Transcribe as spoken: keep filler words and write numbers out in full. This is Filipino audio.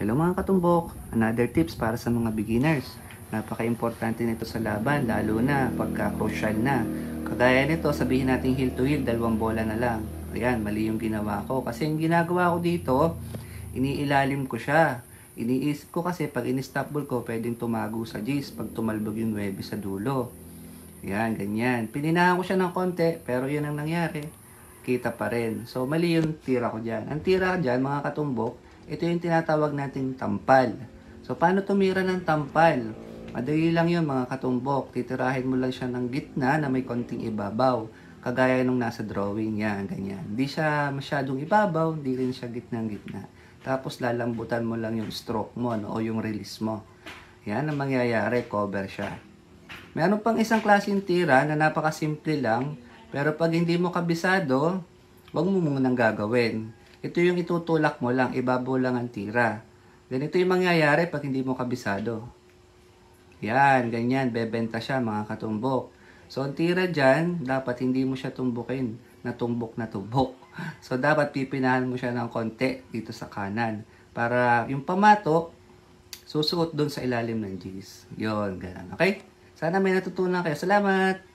Hello mga katumbok, another tips para sa mga beginners. Napaka-importante nito sa laban, lalo na pagka crucial na. Kagaya nito, sabihin natin heel to heel, dalawang bola na lang. Ayan, mali yung ginawa ko. Kasi yung ginagawa ko dito, iniilalim ko siya. Iniisip ko kasi pag in-stop ball ko, pwedeng tumago sa G's pag tumalbog yung nueve sa dulo. Ayan, ganyan. Pininahan ko siya ng konti, pero yun ang nangyari. Kita pa rin. So, mali yung tira ko dyan. Ang tira dyan, mga katumbok, ito yung tinatawag nating tampal. So, paano tumira ng tampal? Madali lang yun, mga katumbok. Titirahin mo lang siya ng gitna na may konting ibabaw. Kagaya nung nasa drawing yan, ganyan. Hindi siya masyadong ibabaw, hindi rin siya gitna-gitna. Tapos, lalambutan mo lang yung stroke mo, no, o yung release mo. Yan ang mangyayari, cover siya. Meron pang isang klaseng tira na napakasimple lang, pero pag hindi mo kabisado, wag mo munang gagawin. Ito yung itutulak mo lang, ibabaw lang ang tira. Ganito yung mangyayari pag hindi mo kabisado. Yan, ganyan, bebenta siya mga katumbok. So, ang tira dyan, dapat hindi mo siya tumbukin, na tumbok na tumbok. So, dapat pipinahan mo siya ng konti dito sa kanan. Para yung pamatok, susuot doon sa ilalim ng G's. Yun, ganun. Okay? Sana may natutunan kayo. Salamat!